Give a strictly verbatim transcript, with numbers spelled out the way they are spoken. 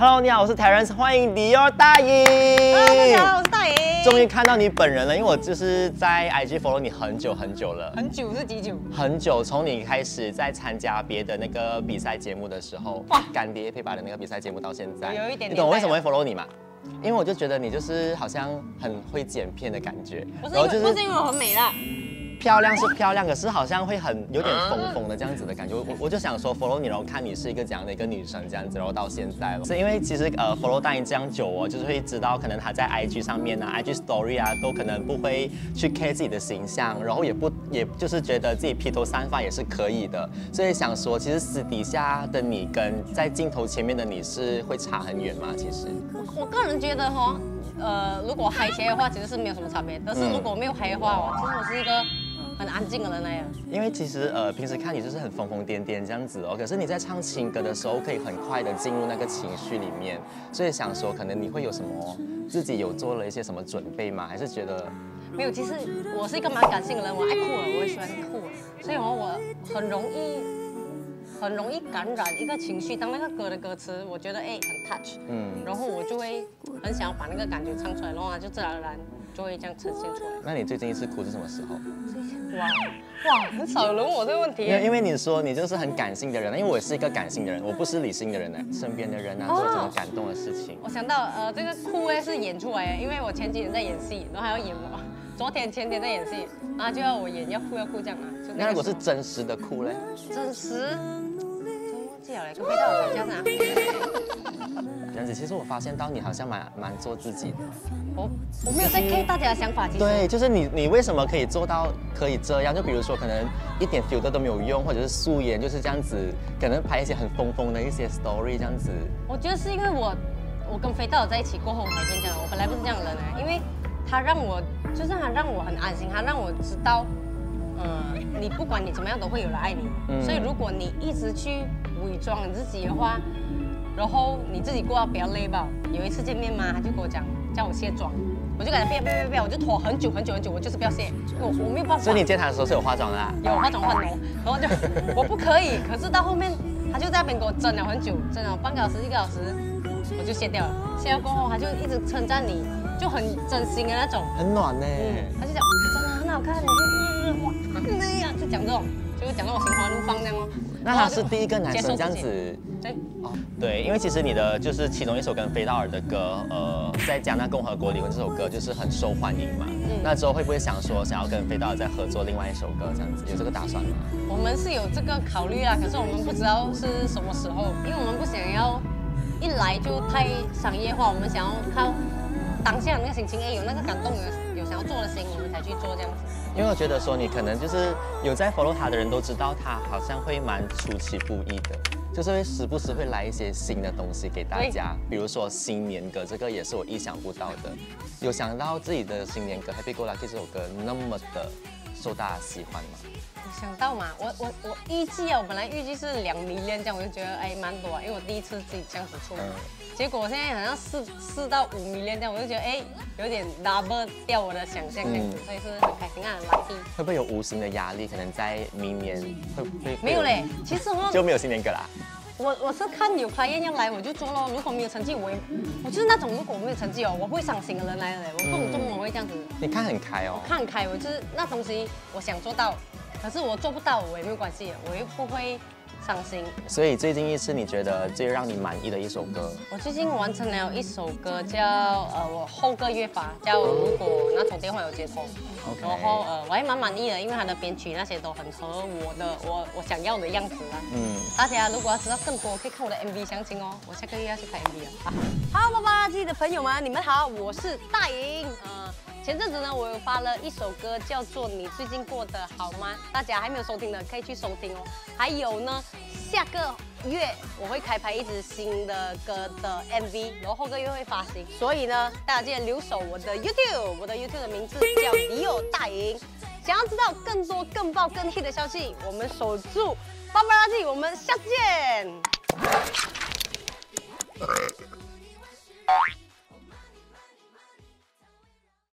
Hello， 你好，我是 Terence， 欢迎迪奥大颖。 Hello， 大家好，我是大颖。 终于看到你本人了，因为我就是在 I G follow 你很久很久了。 很久是几久？ 很久，从你开始在参加别的那个比赛节目的时候，哇，干爹配把的那个比赛节目到现在， 有一点点。 你懂我为什么会 follow 你吗？因为我就觉得你就是好像很会剪片的感觉， 不是因为、就是、不是因为我很美啦。 漂亮是漂亮，可是好像会很有点疯疯的这样子的感觉。我我就想说 follow 你，然后看你是一个怎样的一个女生这样子，然后到现在了。是因为其实呃 follow 大颖这样久哦，就是会知道可能她在 I G 上面啊 ，I G story 啊，都可能不会去 care 自己的形象，然后也不也就是觉得自己披头散发也是可以的。所以想说，其实私底下的你跟在镜头前面的你是会差很远吗？其实我我个人觉得哈，呃，如果嗨起来的话，其实是没有什么差别。但是如果没有嗨的话，哦，其实我是一个很安静的人来呀。 因为其实呃，平时看你就是很疯疯癫癫这样子哦，可是你在唱情歌的时候，可以很快的进入那个情绪里面，所以想说，可能你会有什么自己有做了一些什么准备吗？还是觉得没有？其实我是一个蛮感性的人，我爱哭了，我也喜欢哭了，所以哦，我很容易很容易感染一个情绪。当那个歌的歌词，我觉得哎很 touch， 嗯，然后我就会很想要把那个感觉唱出来，然后就自然而然就会这样呈现出来。 那你最近一次哭是什么时候？ 哇哇，很少有人问我这个问题。 因为因为你说你就是很感性的人，因为我也是一个感性的人，我不是理性的人呢。身边的人啊，做什么感动的事情？ 我想到呃，这个哭哎是演出来的，因为我前几年在演戏，然后还要演我，昨天前天在演戏，然后就要我演要哭要哭这样啊。 那如果是真实的哭嘞？ 真实，真忘记了嘞，跟飞到吵架呢。 这样子，其实我发现到你好像蛮蛮做自己的。 我我没有在 care 大家的想法，其实对，就是你你为什么可以做到可以这样？就比如说可能一点 filter 都没有用，或者是素颜就是这样子，可能拍一些很疯疯的一些 story 这样子。 我觉得是因为我我跟飞道在一起过后才变这样，我本来不是这样的人呢，因为他让我就是他让我很安心，他让我知道，呃，你不管你怎么样都会有人爱你，嗯、所以如果你一直去伪装你自己的话。然后你自己过到比较累吧。有一次见面嘛，他就跟我讲叫我卸妆，我就感觉不要不要不要，我就拖很久很久很久，我就是不要卸，我我没有办法。 所以你见他的时候是有化妆的、啊？ 有化妆换哦，然后就我不可以，可是到后面他就在那边给我蒸了很久，蒸了半个小时一个小时，我就卸掉了。卸掉过后他就一直称赞你，就很真心的那种， 很暖呢、 嗯。他就讲真的很好看，你就哇那样就讲这种，就讲到我心花怒放那样哦。 那他是第一个男生这样子， 对， 哦，对，因为其实你的就是其中一首跟飞道尔的歌，呃，在加纳共和国离婚这首歌就是很受欢迎嘛。嗯、那之后会不会想说想要跟飞道尔再合作另外一首歌这样子，有这个打算吗？ 我们是有这个考虑啦，可是我们不知道是什么时候，因为我们不想要一来就太商业化，我们想要靠当下那个心情，哎，有那个感动，有有想要做的心，我们才去做这样子。 因为我觉得说你可能就是有在 follow 他的人都知道他好像会蛮出其不意的，就是会时不时会来一些新的东西给大家，比如说新年歌，这个也是我意想不到的。有想到自己的新年歌《Happy Go Lucky》这首歌那么的受大家喜欢吗？ 我想到嘛，我我我预计啊，我本来预计是两迷恋这样，我就觉得哎蛮多啊，因为我第一次自己这样子出。嗯结果我现在好像四四到五迷恋这样，我就觉得哎，有点 double 掉我的想象这样子，嗯、所以是很开心啊，很 lucky。会不会有无形的压力？可能在明年会不会？ 没有嘞，其实我就没有新年歌啦。 我我是看有 client 要来我就做咯，如果没有成绩我也，我就是那种如果我没有成绩哦，我不会伤心的人来了嘞，我不懂中文我会这样子。 你看很开哦。 我看很开，我就是那东西我想做到，可是我做不到我也没有关系，我又不会。伤心， 所以最近一次你觉得最让你满意的一首歌？ 我最近完成了一首歌叫呃我后个月发，叫如果那通电话有接通， okay. 然后呃我还蛮满意的，因为它的编曲那些都很合我的我我想要的样子啊。嗯，大家如果要知道更多，可以看我的 M V 详情哦。我下个月要去拍 M V 了。啊，好，爸爸机的朋友们，你们好，我是大颖。呃，前阵子呢，我有发了一首歌，叫做《你最近过得好吗》，大家还没有收听的可以去收听哦。还有呢。下个月我会开拍一支新的歌的 M V， 然后后个月会发行，所以呢，大家记得留守我的 YouTube， 我的 YouTube 的名字叫迪奥大颖。想要知道更多、更爆、更 hit 的消息，我们守住巴巴拉蒂，我们下次见。